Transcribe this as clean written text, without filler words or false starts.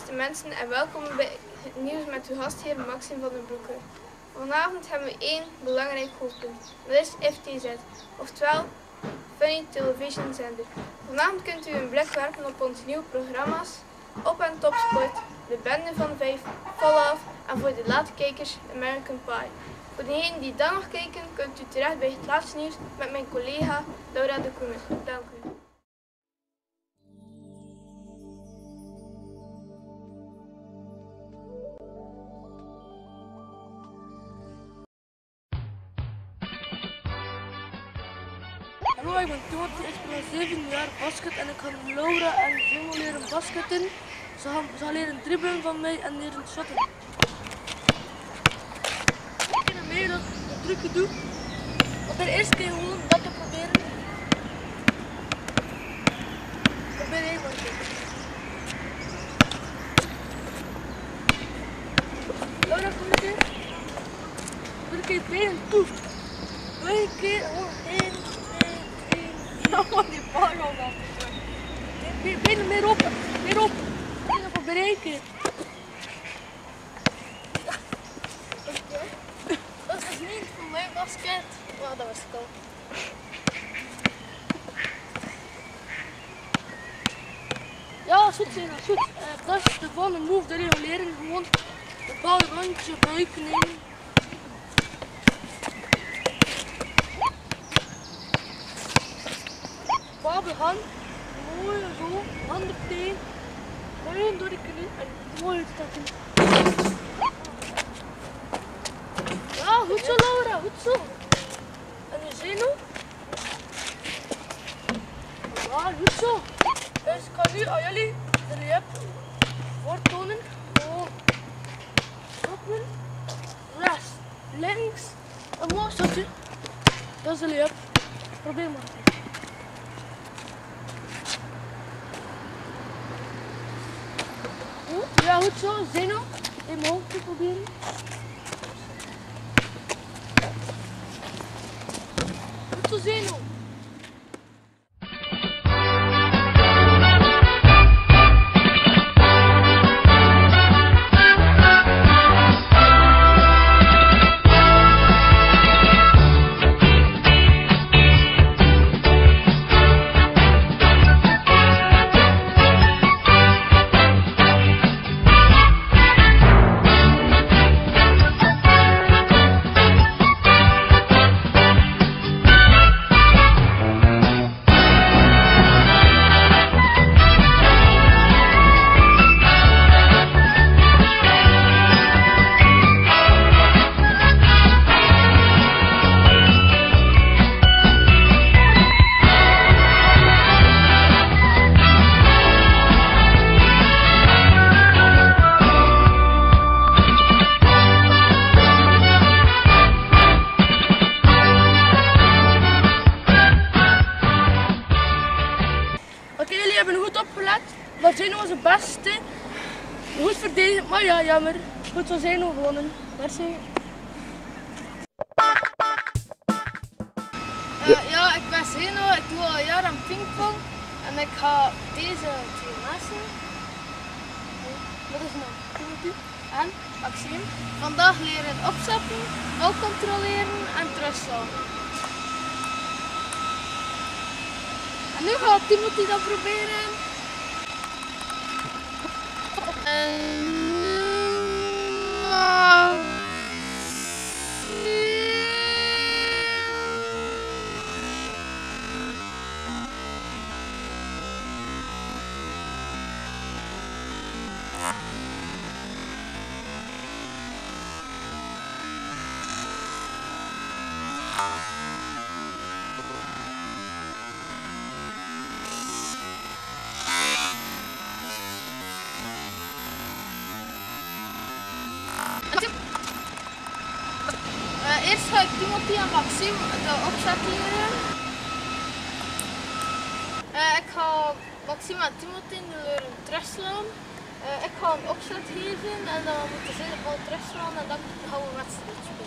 beste mensen en welkom bij het nieuws met uw gastheer Maxime van den Broeke. Vanavond hebben we één belangrijk hoofdpunt, dat is FTZ, oftewel Funny Television Zender. Vanavond kunt u een blik werpen op onze nieuwe programma's, Op en Top Sport, De Bende van 5, Fall Off en voor de late kijkers American Pie. Voor degenen die dan nog kijken, kunt u terecht bij het laatste nieuws met mijn collega Laura de Koenen. Dank u. Hallo, ik ben Timothy, ik speel 7 jaar basket en ik ga Laura en Jimo leren basketten. Ze gaan leren dribbelen van mij en leren shotten. Ik ga mee dat ik een trucje doe. Want de eerste keer gewoon dat te proberen. Probeer even een keer. Laura, kom een keer. Doe een keer benen toe. Doe een keer gewoon 1. Die bal al af. Benen meer op. Meer op. Benen voor bereiken. Dat is niet voor mijn basket. Oh, dat was koud. Ja, goed zijn, goed. Dat is de volgende move, dat je leren. Gewoon de bal rond je buik nemen. Bal de hand, mooi zo, handen tegen, mooi door de knie en mooi uitstappen. Ja, goed zo Laura, goed zo. En je zenuw? Ja, goed zo. Dus ik ga nu aan jullie de layup voortonen. Gewoon stoppen, rechts, links, een mooi stapje. Dat is de layup. Probeer maar. Ja, goed zo, Zeno. In mijn hoofd te proberen. Goed zo, Zeno. Jullie hebben goed opgelet, maar Zeno was het beste. Goed verdedigd, maar ja, jammer. Goed zo Zeno gewonnen. Merci. Ja, ik ben Zeno, ik doe al jaren aan pingpong en ik ga deze twee mensen. Wat is nou? Timothy en Maxime. Vandaag leren opzetten, bal controleren en terugslaan. En nu gaat Timothy dat proberen. Eerst ga ik Timothy en Maxime de opzet leren. Ik ga Maxime en Timothy leren terugslaan. Ik ga een opzet geven en dan moeten ze de bal terugslaan en dan gaan we wedstrijd.